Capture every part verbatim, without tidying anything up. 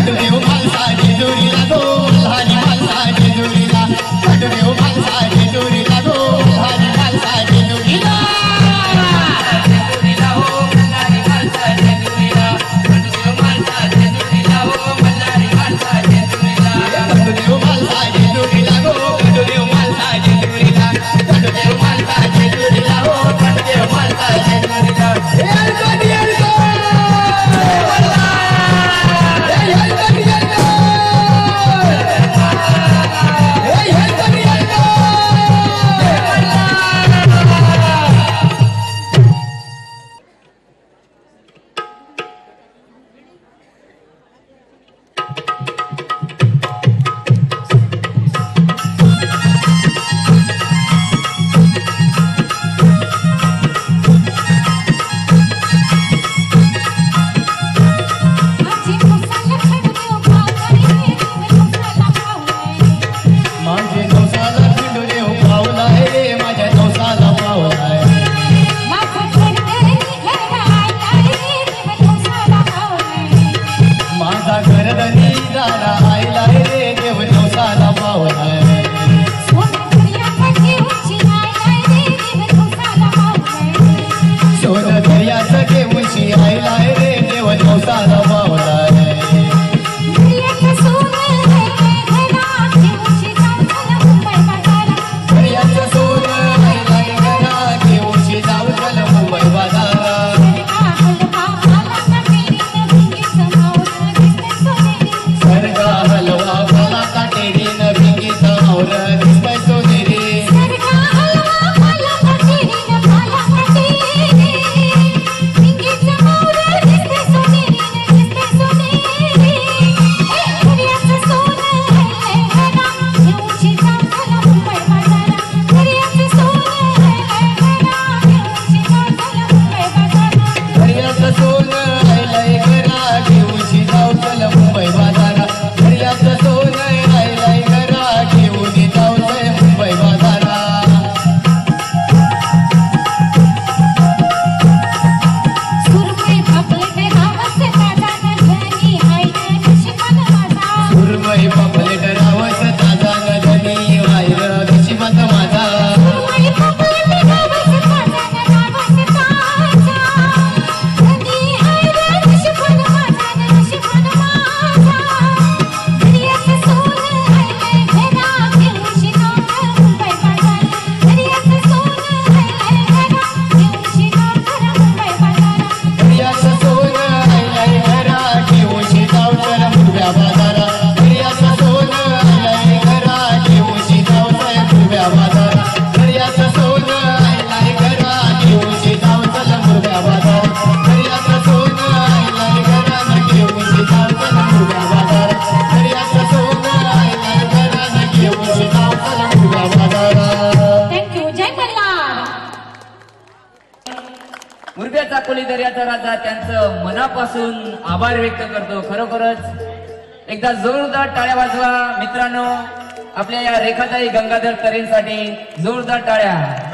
चाकोली दर्याचा राजा त्यांचं मनापासून आभार व्यक्त करतो। खरोखरच एकदा जोरदार टाळ्या वाजवा मित्रांनो, आपल्या या रेखाताई गंगाधर तरेंसाठी जोरदार टाळ्या।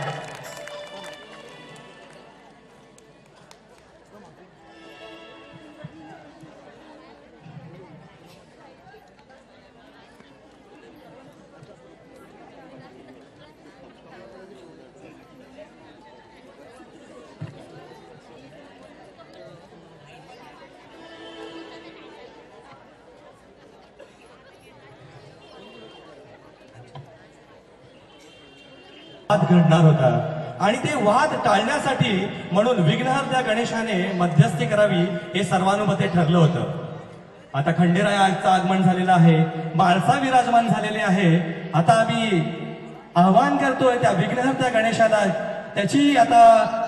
वाद घडणार होता आणि ते वाद टाळण्यासाठी म्हणून विघ्नहर्त्या गणेशाने मध्यस्थी करावी हे सर्वानुमते ठरलं होतं। आता खंडेरायाचं आगमन झालेलं आहे, बाळसा विराजमान झालेले आहे। आता आम्ही आवाहन करतोय त्या विघ्नहर्त्या गणेशाला, त्याची आता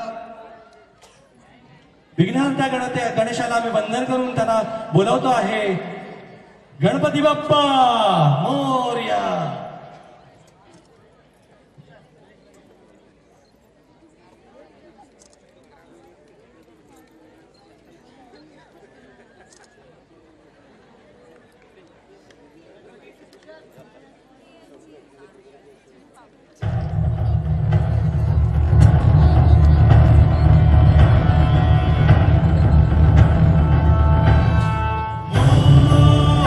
विघ्नहर्त्या गणते गणेशाला आम्ही वंदन करून त्यांना बोलवतो आहे। गणपती बाप्पा मोरया। Oh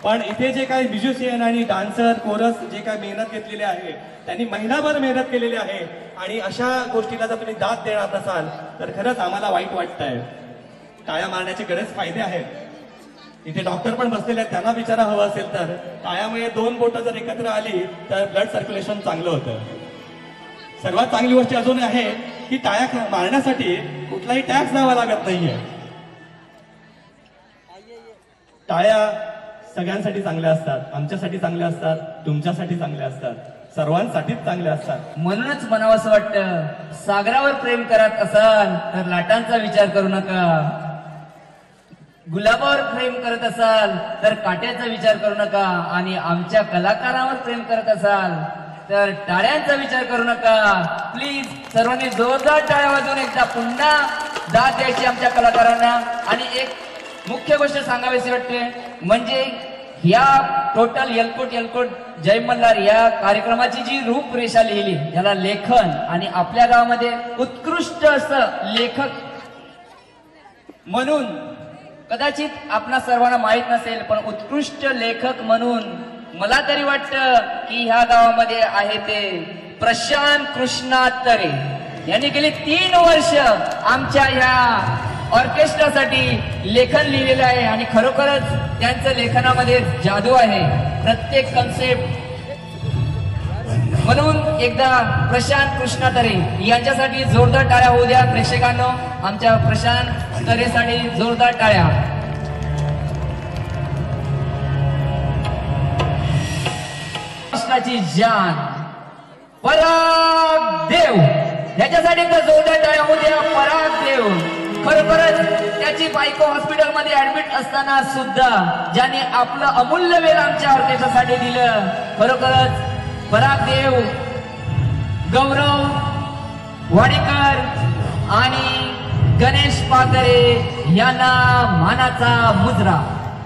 पण इथे जे काही म्युझिशियन आणि डान्सर कोरस जे काही मेहनत घेतलेली आहे त्यांनी महिनाभर मेहनत केलेली आहे आणि अशा गोष्टीला जर तुम्ही दाद देणार नसाल तर खरंच आम्हाला वाईट वाटतंय. टाळ्या मारण्याचे गरज फायदे आहेत. इथे डॉक्टर पण बसलेले आहेत, त्यांना विचारा हवं असेल तर टाळ्यामुळे दोन बोटं जर एकत्र आली तर ब्लड सर्क्युलेशन चांगलं होतं. सर्वात चांगली गोष्ट अजून आहे की टाळ्या मारण्यासाठी कुठलाही टॅक्स द्यावा लागत नाहीये. टाळ्या सगळ्यांसाठी चांगल्या असतात, आमच्यासाठी चांगल्या असतात, तुमच्यासाठी चांगल्या असतात, सर्वांसाठीच चांगल्या असतात. म्हणूनच म्हणावं असं वाटतं, सागरावर प्रेम करत असाल तर लाटांचा विचार करू नका. गुलाबावर प्रेम करत असाल तर काट्याचा विचार करू नका. आणि आमच्या कलाकारावर प्रेम करत असाल तर टाळ्यांचा विचार करू नका. प्लीज सर्वांनी जोरदार टाळ्या वाजवून एकदा पुन्हा दाद द्यायची आमच्या कलाकारांना. आणि एक मुख्य गोष्ट सांगावीशी वाटते, म्हणजे या टोटल एलकोट एलकोट जय मल्हार या कार्यक्रमाची जी रूपरेषा लिहिली, ज्याला लेखन आणि आपल्या गावामध्ये उत्कृष्ट असं लेखक म्हणून कदाचित आपणा सर्वांना माहित नसेल, पण उत्कृष्ट लेखक म्हणून मला तरी वाटतं की ह्या गावामध्ये आहे ते प्रशांत कृष्णा तरे यांनी गेली तीन वर्ष आमच्या ह्या ऑर्केस्ट्रासाठी लेखन लिहिलेलं आहे. आणि खरोखरच त्यांचं लेखनामध्ये जादू आहे, प्रत्येक कन्सेप्ट. म्हणून एकदा प्रशांत कृष्णा तरे यांच्यासाठी जोरदार टाळ्या होऊ द्या. प्रेक्षकांनो, आमच्या प्रशांत तरेसाठी जोरदार टाळ्या. कृष्णाची जान पराग देव याच्यासाठी एकदा जोरदार टाळ्या होऊ द्या. पराग देव खरोखरच त्याची बायको हॉस्पिटलमध्ये ऍडमिट असताना सुद्धा ज्याने आपलं अमूल्य वेळ आमच्या ऑर्केस्ट्रासाठी दिलं, खरोखरच पराग देव, गौरव वाडेकर आणि गणेश पागरे यांना मानाचा मुजरा.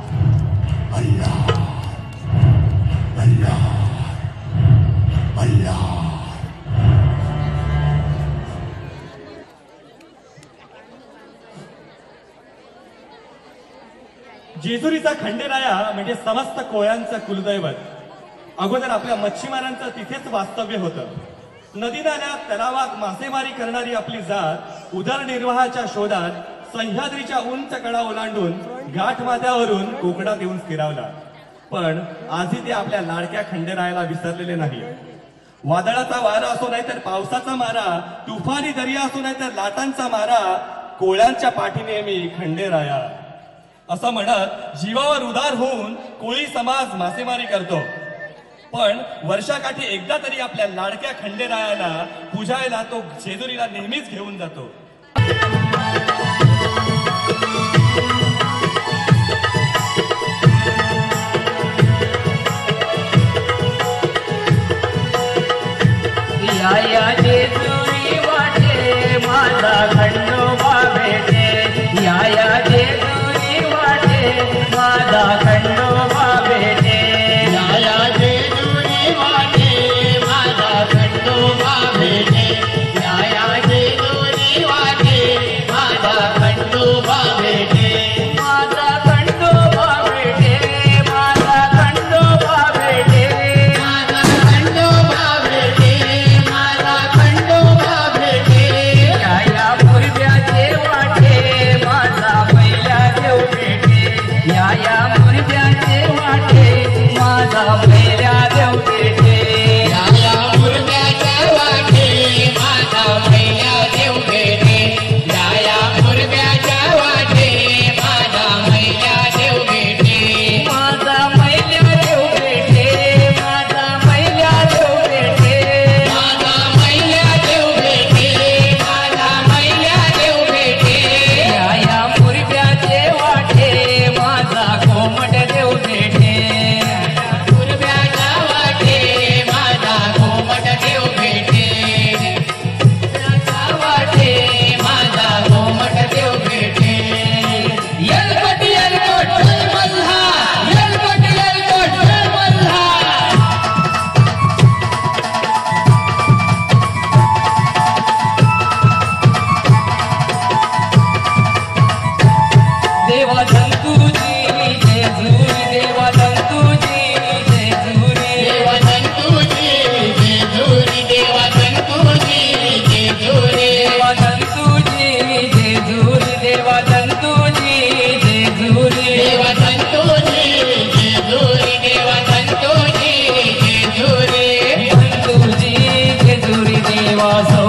जेजुरीचा खंडेराया म्हणजे समस्त कोळ्यांचं कुलदैवत. अगोदर आपल्या मच्छीमारांचं तिथेच वास्तव्य होतं. नदी नाल्यात तलावात मासेमारी करणारी आपली जात उदरनिर्वाहाच्या शोधात सह्याद्रीच्या उंच कडा ओलांडून घाटमाथ्यावरून कोकणात येऊन स्थिरावला. पण आजही ते आपल्या लाडक्या खंडेरायाला विसरलेले नाही. वादळाचा वारा असो नाही तर पावसाचा मारा, तुफानी दर्या असो नाही तर लाटांचा मारा, कोळ्यांच्या पाठी नेहमी खंडेराया असं म्हणत जीवावर उदार होऊन कोळी समाज मासेमारी करतो. पण वर्षाकाठी एकदा तरी आपल्या लाडक्या खंडेरायाला पूजायला तो जेजुरीला नेहमीच घेऊन जातो. या या जेजुरी वाटे माझा खंडोबा भेटे, या या जेजुरी वाटे माझा खंडोबा भेटे, या या जेजुरी वाटे माझा खंडोबा भेटे, या या जेजुरी वाटे माझा खंडोबा भेटे, माझा खंडोबा भेटे, माझा खंडोबा भेटे, माझा खंडोबा भेटे, माझा खंडोबा भेटे, या या मुरब्याचे वाटे माझा पहिला देव भेटे, या या मुरब्याचे वासो